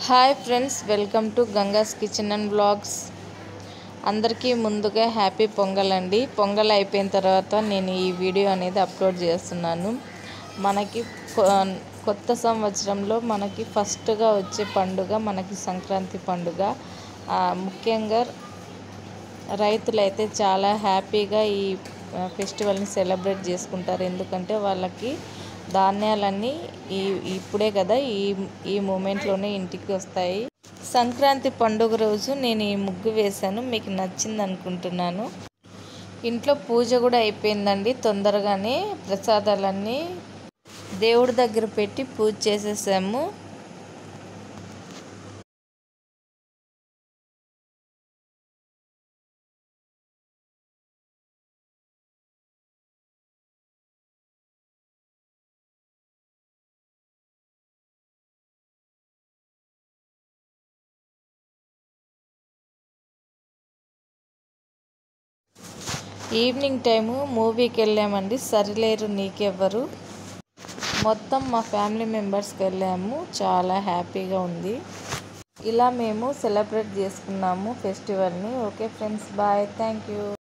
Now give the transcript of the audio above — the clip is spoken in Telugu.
Hi friends, welcome to Ganga's kitchen and blogs. అందరికీ ముందుగా హ్యాపీ పొంగల్ అండి. పొంగల్ అయిపోయిన తర్వాత నేను ఈ వీడియో అనేది అప్లోడ్ చేస్తున్నాను. మనకి కొత్త సంవత్సరంలో మనకి ఫస్ట్గా వచ్చే పండుగ మనకి సంక్రాంతి పండుగ. ముఖ్యంగా రైతులైతే చాలా హ్యాపీగా ఈ ఫెస్టివల్ని సెలబ్రేట్ చేసుకుంటారు. ఎందుకంటే వాళ్ళకి ధాన్యాలన్నీ ఇప్పుడే కదా ఈ మూమెంట్లోనే ఇంటికి వస్తాయి. సంక్రాంతి పండుగ రోజు నేను ఈ ముగ్గు వేశాను. మీకు నచ్చింది అనుకుంటున్నాను. ఇంట్లో పూజ కూడా అయిపోయిందండి. తొందరగానే ప్రసాదాలన్నీ దేవుడి దగ్గర పెట్టి పూజ చేసేసాము. ఈవినింగ్ టైము మూవీకి వెళ్ళామండి. సరిలేరు నీకెవ్వరు. మొత్తం మా ఫ్యామిలీ మెంబర్స్కి వెళ్ళాము. చాలా హ్యాపీగా ఉంది. ఇలా మేము సెలబ్రేట్ చేసుకున్నాము ఫెస్టివల్ని. Okay friends, bye, thank you.